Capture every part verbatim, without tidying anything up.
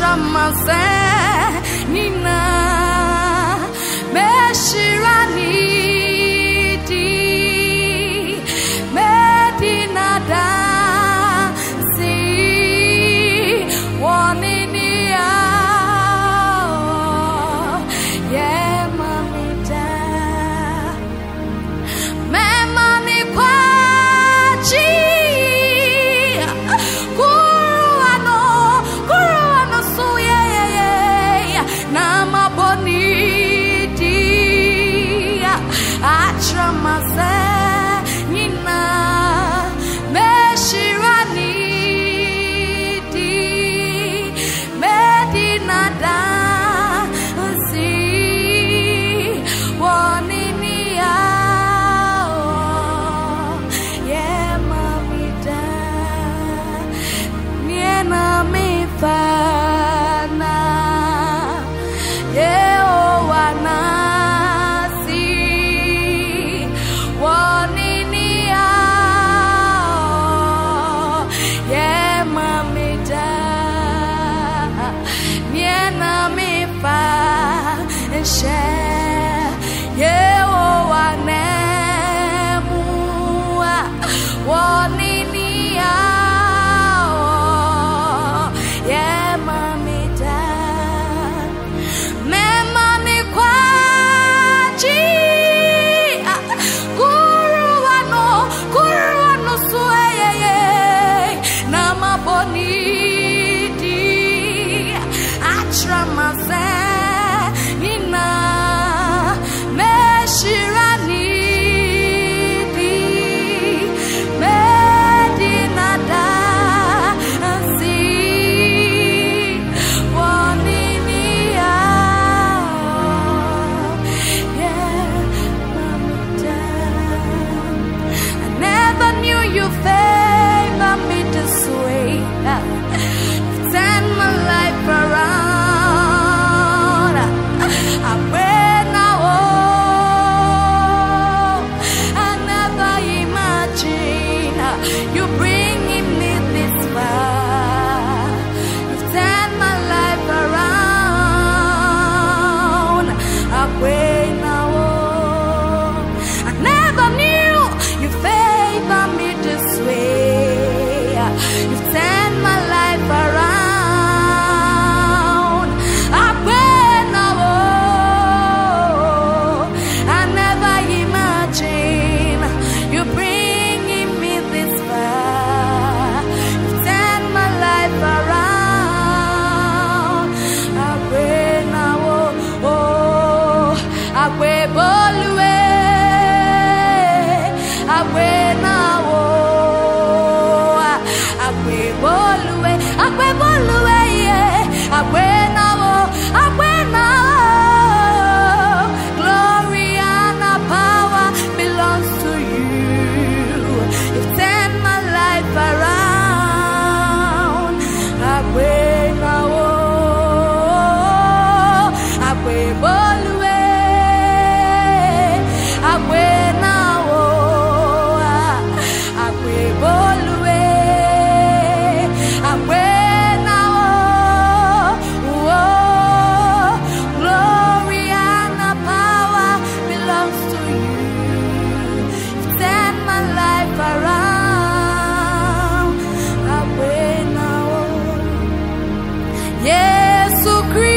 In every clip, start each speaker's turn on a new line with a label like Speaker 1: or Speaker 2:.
Speaker 1: Atramase Nina Meshirani Di Medina Dansi Waninia Yeah Mamita Memani Kwachi Kuruano Kuruano Suye Nama Bonidi Atramase Nina Meshirani Di Medina Dansi Waninia Yeah Mamita Niena Mifana Yeah Owanasi Waninia Yeah Mamita Niena Mifana Share Yeah Owanemu Waninia Yeah Mamita Memani Kwachi Kuruano Kuruano Sueye Nama Bonidi Atramase Nina Meshirani Di Medina Dansi Waninia Yeah Mamita I never knew you favor me this way. You've turned my life around. I pray now, oh, I never imagine you bringing me this far. You've turned my life around. I pray now, oh, I never knew you favor me this way. You've turned my life around. I pray now, oh, I never imagine you bringing me this far. You've turned my life around. I pray now, oh, oh, I pray Bolue. I pray now, oh, I pray Bolue. I pray Bolue, yeah. I pray now, oh, I pray now. Glory and power belongs to you. You've turned my life around. I pray now, oh, I pray Bolue. I pray now, oh, I pray Bolue. I pray now, oh, oh, glory and power belongs to you. You've turned my life around. I pray now, Yesu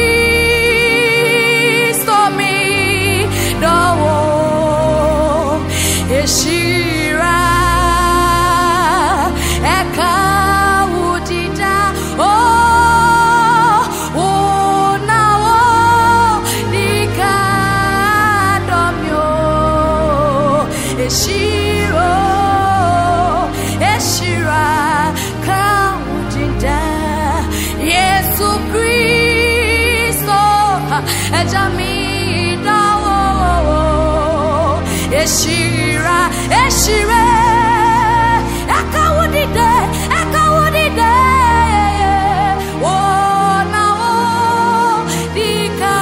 Speaker 1: Christo mi dowo Eshira Eka Udida Oh Oh now Nika Domyo Eshiro Eshira Kaudida Yesu Christo Ejamida oh Eshira Eshire Ekawudide Ekawudide Oh now Dika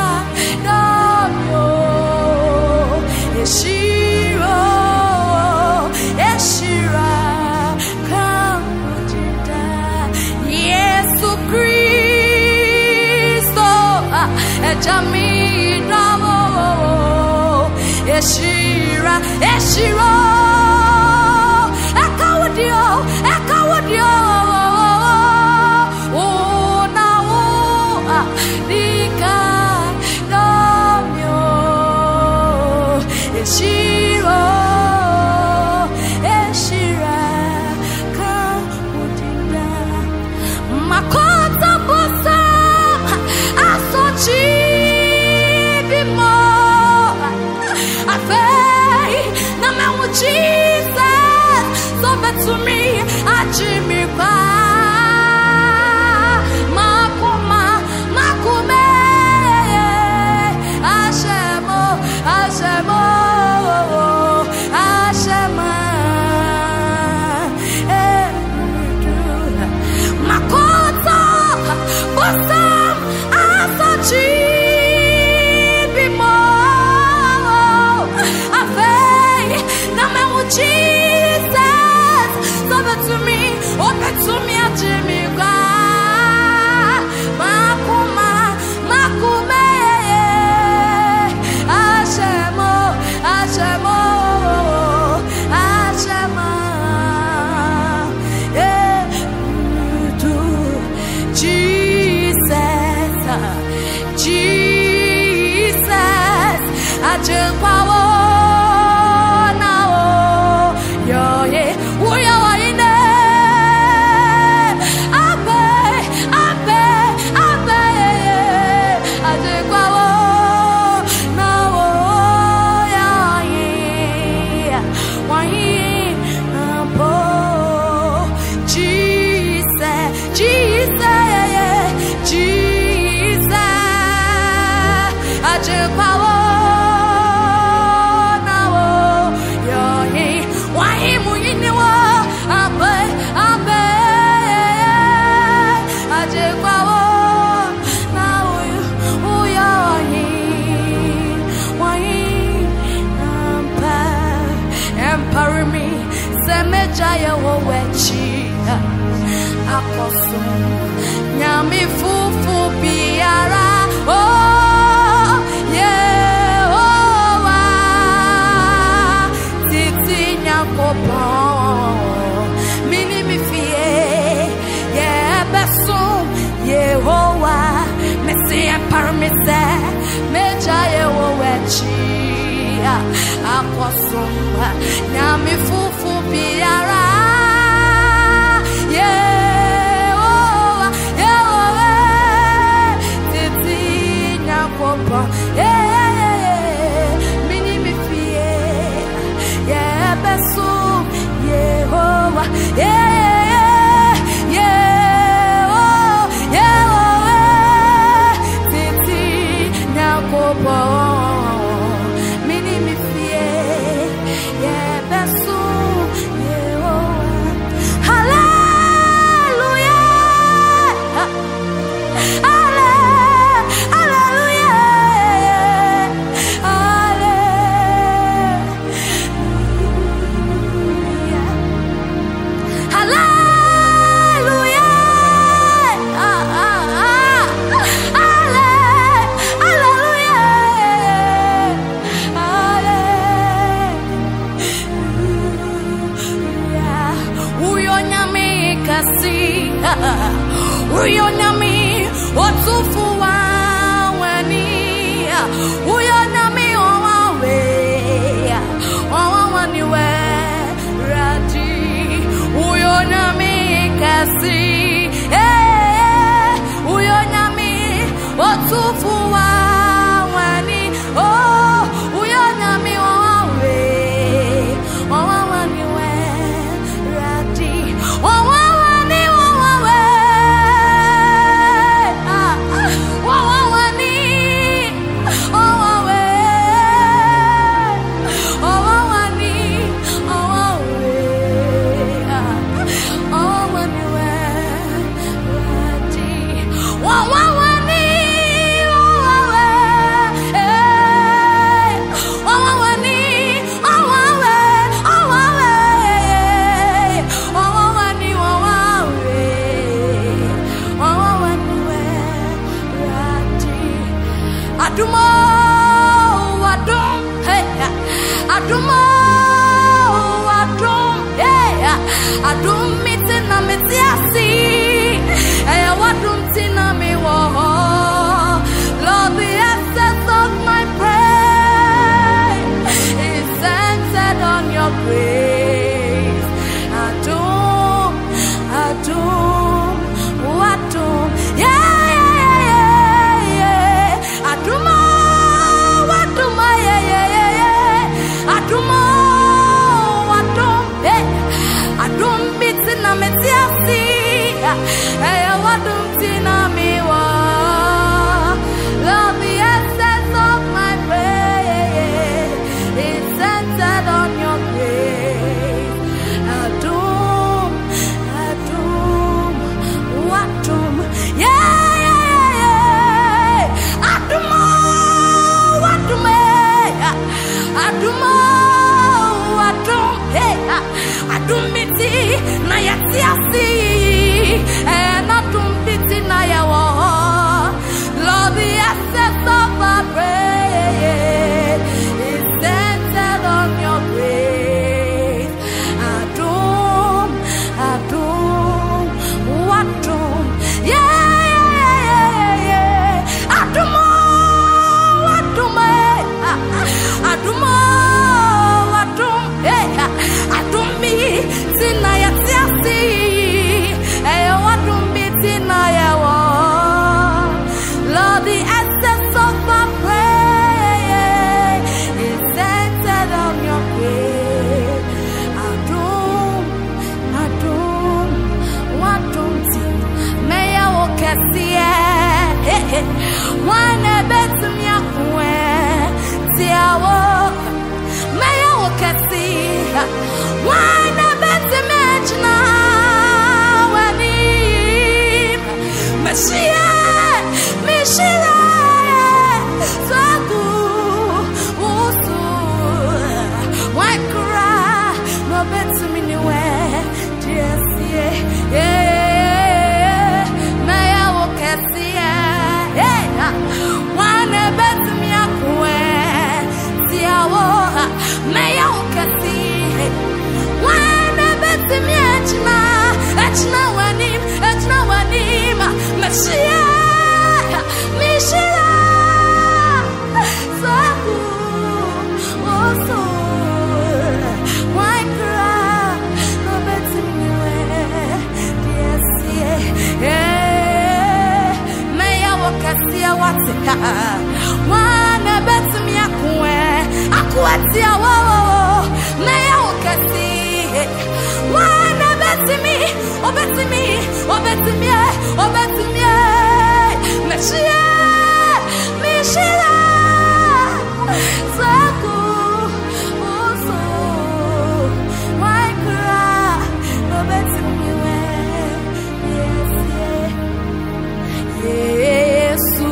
Speaker 1: Domyo Eshiro Eshira Kawudida Yesu Christ Eshira, Eshiro, Ekawodio, Ekawodio. Oh, now, Dika, Namyo, Eshiro, Eshira, Kawodina, Makota Bosa, Asochi. Jesus, so back to me, Jimmy Ba, Makuma, Makume, Ashemo, Ashemo, Ashema, Makota, Bosam, Asachi. Jesus, open to me, open to me, Jimmy God, Makuma, Makume, Ashemo, Ashemo, Ashema, yeah, to Jesus, Jesus, I just want. Nyami fufu biara, oh yeah, oh ah, titi nyakopo, mini mi fie, yeah beso, yeah oh ah, mesi emparmise, meja ye oh wechi, akosum, nyami fufu biara, yeah. Yeah, yeah, yeah, mini mi fie, yeah, beso, yeah, oh, yeah, yeah, oh, yeah, oh, titi, nyakopo, mini mi fie, yeah, beso, yeah, oh, hallelujah. Uyonyami otufu wani uyonyami owawe owawani we radi uyonyami kasi eh uyonyami otufu wani oh uyonyami owawe owawani we radi owawani owawe. Oh, Adumo, Adum, yeah, Adum mitina mitiasi, eh, Wadum tina mi wo. Lord, the essence of my praise is centered on your grace. Adum, Adum, Adum, yeah, yeah, yeah, yeah. Adum, Adum, yeah, yeah, yeah, yeah. Adum, Adum, yeah. Adum, mitina metiasi, eh, Wadum tina mi wa. Lord, the essence of my praise is centered on your grace. Adum, Adum, Adum, yeah, yeah, yeah. Adum, Adum, Adum, Adum, hey, Adum miti na yatiasi, and Adum miti na yawo. Lord, the essence of my praise is centered on your grace. Adum, Adum, Adum, yeah, yeah, yeah, yeah. Adum, Adum, Adum, Adum, yeah. Adum mi tina yatiasi, eh, Adum mi tina yawo. Lord, the essence of my praise is centered on your grace. Adum, Adum, Adum, may I walk as the air. One a bet to me, may I walk as the air. One a bet to me, now, Messiah. Mishila, Sagu, Usu, why cry? No better me anywhere, yes, yeah, may I walk as the yeah, one a better me a quay, Tiawa, may I walk as the one a better me at na, at na one him, at na one him, Messiah. Mishila, Saku, Oso, why cry? No better anywhere. Yes, yeah. May I walk as the what's it? One a better me a quay. A quatia, may I walk as the one a better me, oh, better me, oh, better me, oh, better me. Messiah, Mishila, Saku, Oso, why cry? No better anywhere. Yes, yeah. Yesu,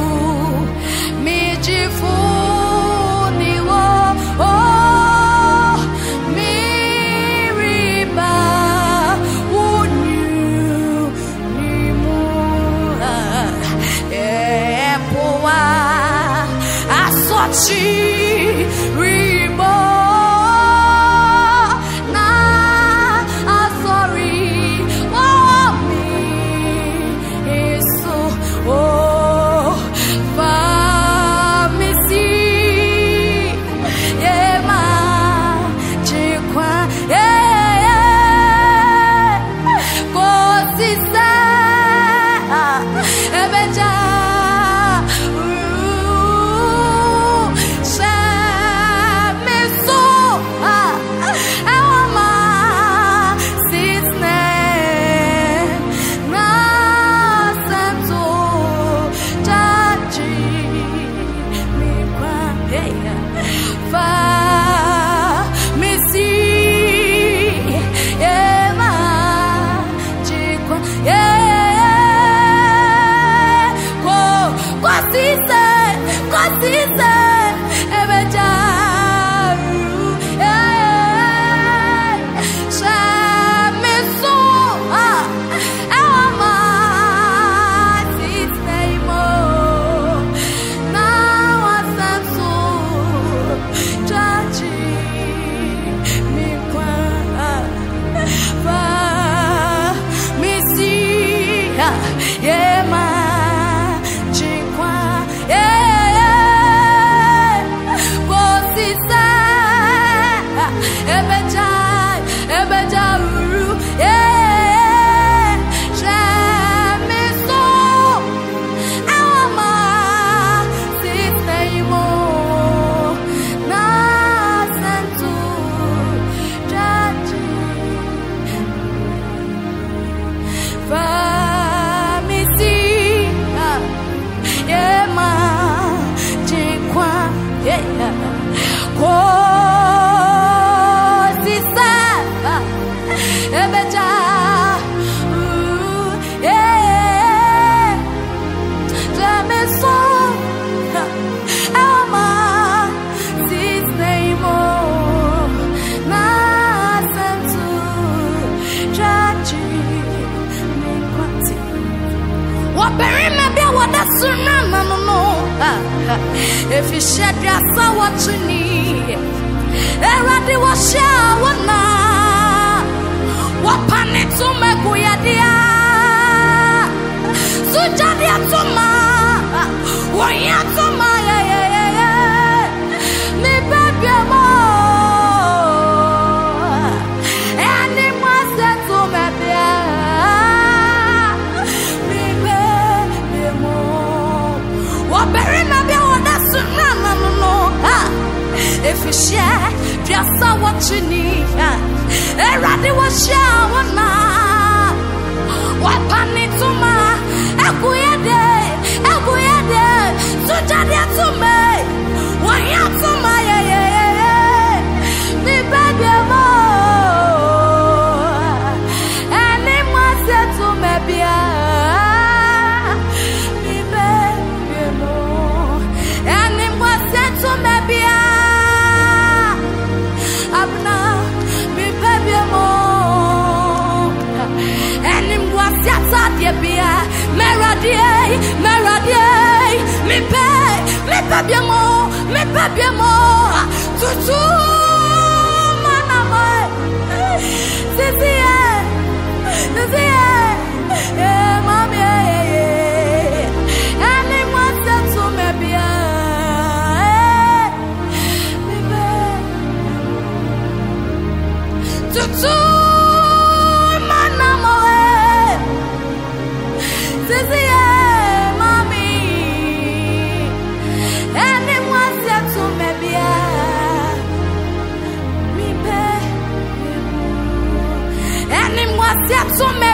Speaker 1: Mijifu, Niwo, oh, Miriba, Unyu, Nimura. Asochi If you shed your soul, what you need, everybody will share one now. What panic to make we are dear. So Jadia to ma, what ya to ma, yeah, yeah, yeah, yeah. Me baby more, and it must set to me me baby more. What bury me be what that's no no no. If you share, just what you need. Everybody will share one now. What panic to ma, Akuya day, Akuya day. So Jadia to me, what ya to ma, yeah, yeah, yeah. Me baby more, and it must say to me, me baby more, and it must say to me, Abna, me baby more, and it was just at the beer, Meradie, Meradie, me pay, me baby more, me baby more, tutu, manama, Cecilia, Cecilia, eh, mommy, and it was just to me beer, me baby. Tutu manamo Cecilia mommy and it was set to me bia me be and it was set to me